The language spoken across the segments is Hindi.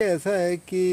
ऐसा है कि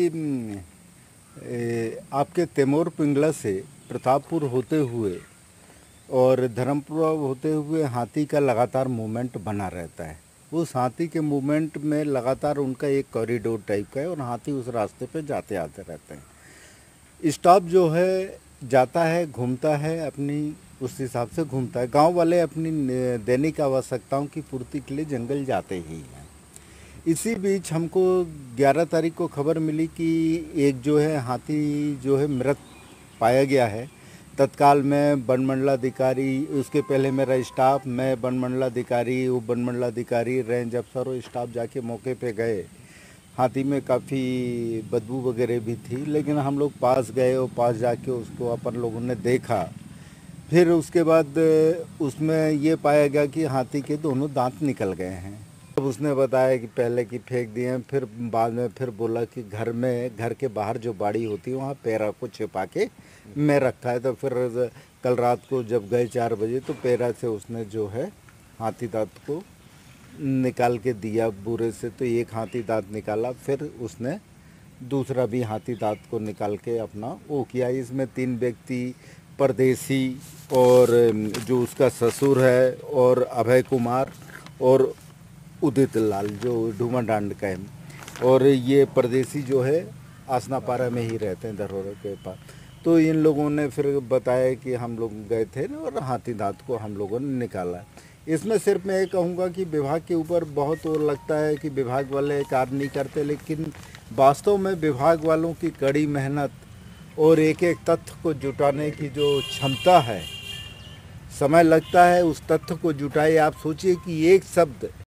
आपके तैमूर पिंगला से प्रतापपुर होते हुए और धर्मपुरा होते हुए हाथी का लगातार मूवमेंट बना रहता है। उस हाथी के मूवमेंट में लगातार उनका एक कॉरिडोर टाइप का है और हाथी उस रास्ते पे जाते आते रहते हैं। स्टॉप जो है जाता है, घूमता है, अपनी उस हिसाब से घूमता है। गांव वाले अपनी दैनिक आवश्यकताओं की पूर्ति के लिए जंगल जाते ही हैं। इसी बीच हमको 11 तारीख को खबर मिली कि एक जो है हाथी जो है मृत पाया गया है। तत्काल में वन मंडलाधिकारी, उसके पहले मेरा स्टाफ, मैं वन मंडलाधिकारी, उप वन मंडलाधिकारी, रेंज अफसर और स्टाफ जाके मौके पे गए। हाथी में काफ़ी बदबू वगैरह भी थी, लेकिन हम लोग पास गए और पास जाके उसको अपन लोगों ने देखा। फिर उसके बाद उसमें ये पाया गया कि हाथी के दोनों दांत निकल गए हैं। तब उसने बताया कि पहले कि फेंक दिए हैं, फिर बाद में फिर बोला कि घर के बाहर जो बाड़ी होती है वहाँ पैरा को छिपा के मैं रखा है। तो फिर कल रात को जब गए 4 बजे तो पैरा से उसने जो है हाथी दांत को निकाल के दिया बूरे से। तो एक हाथी दांत निकाला, फिर उसने दूसरा भी हाथी दांत को निकाल के अपना वो किया। इसमें 3 व्यक्ति परदेसी और जो उसका ससुर है और अभय कुमार और उदित लाल जो डूमाडांड का है, और ये परदेसी जो है आसनापारा में ही रहते हैं, धरोहर के पास। तो इन लोगों ने फिर बताया कि हम लोग गए थे और हाथी दांत को हम लोगों ने निकाला। इसमें सिर्फ मैं ये कहूँगा कि विभाग के ऊपर बहुत वो लगता है कि विभाग वाले कार्य नहीं करते, लेकिन वास्तव में विभाग वालों की कड़ी मेहनत और एक एक तथ्य को जुटाने की जो क्षमता है, समय लगता है उस तथ्य को जुटाए। आप सोचिए कि एक शब्द